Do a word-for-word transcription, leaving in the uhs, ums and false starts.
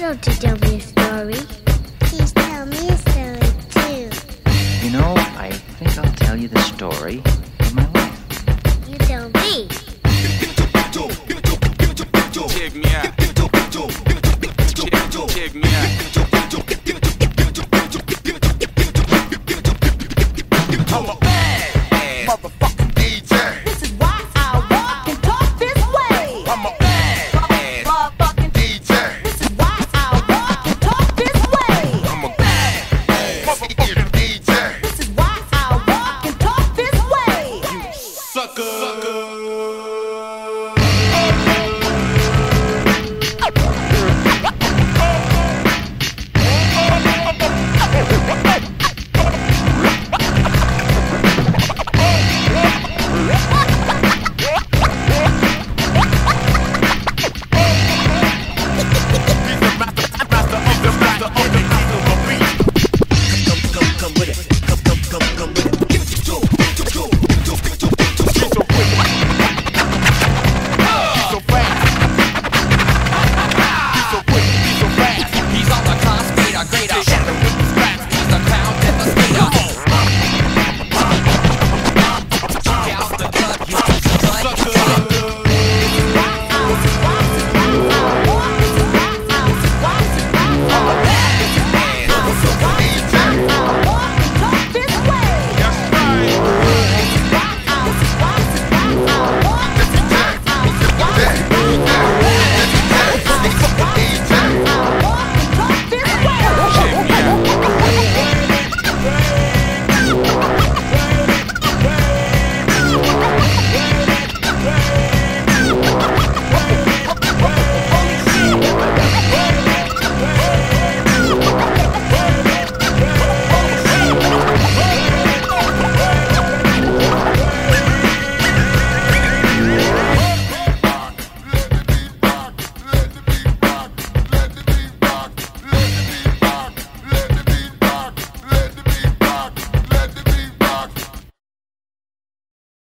don't you tell me a story? Please tell me a story, too. You know, I think I'll tell you the story of my life. You tell me.